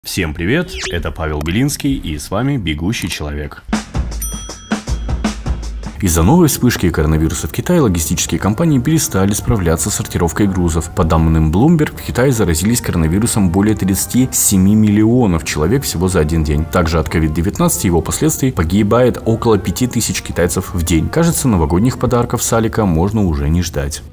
Всем привет, это Павел Белинский и с вами Бегущий человек. Из-за новой вспышки коронавируса в Китае логистические компании перестали справляться с сортировкой грузов. По данным Bloomberg, в Китае заразились коронавирусом более 37 миллионов человек всего за один день. Также от COVID-19 и его последствий погибает около 5000 китайцев в день. Кажется, новогодних подарков с Алика можно уже не ждать.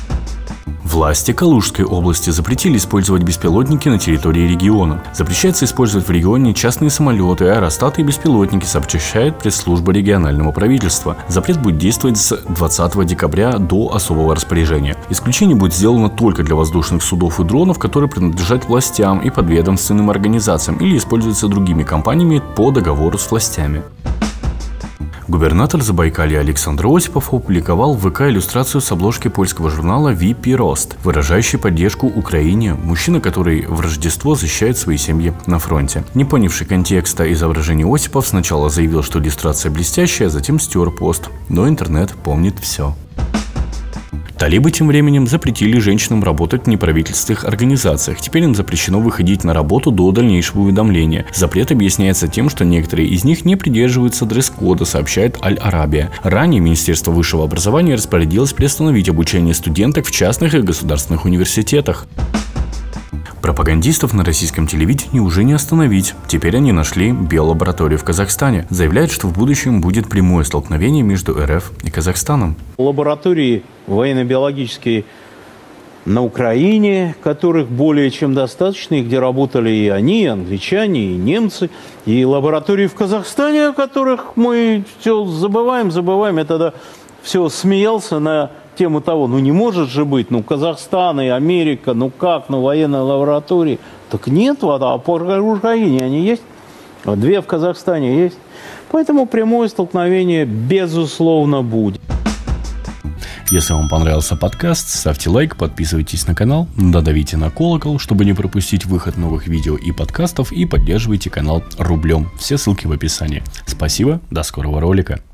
Власти Калужской области запретили использовать беспилотники на территории региона. Запрещается использовать в регионе частные самолеты, аэростаты и беспилотники, сообщает пресс-служба регионального правительства. Запрет будет действовать с 20 декабря до особого распоряжения. Исключение будет сделано только для воздушных судов и дронов, которые принадлежат властям и подведомственным организациям или используются другими компаниями по договору с властями. Губернатор Забайкалья Александр Осипов опубликовал в ВК иллюстрацию с обложки польского журнала «Випи Рост», выражающей поддержку Украине, мужчина, который в Рождество защищает свои семьи на фронте. Не понявший контекста изображения Осипов сначала заявил, что иллюстрация блестящая, а затем стер пост. Но интернет помнит все. Талибы тем временем запретили женщинам работать в неправительственных организациях. Теперь им запрещено выходить на работу до дальнейшего уведомления. Запрет объясняется тем, что некоторые из них не придерживаются дресс-кода, сообщает Аль-Арабия. Ранее Министерство высшего образования распорядилось приостановить обучение студенток в частных и государственных университетах. Пропагандистов на российском телевидении уже не остановить. Теперь они нашли биолабораторию в Казахстане. Заявляют, что в будущем будет прямое столкновение между РФ и Казахстаном. Лаборатории военно-биологические на Украине, которых более чем достаточно, и где работали и они, и англичане, и немцы, и лаборатории в Казахстане, о которых мы все забываем. Я тогда все смеялся на тему того, не может же быть, Казахстан и Америка, военные лаборатории. Так нет, а по Украине они есть, 2 в Казахстане есть. Поэтому прямое столкновение, безусловно, будет. Если вам понравился подкаст, ставьте лайк, подписывайтесь на канал, давите на колокол, чтобы не пропустить выход новых видео и подкастов, и поддерживайте канал рублем. Все ссылки в описании. Спасибо, до скорого ролика.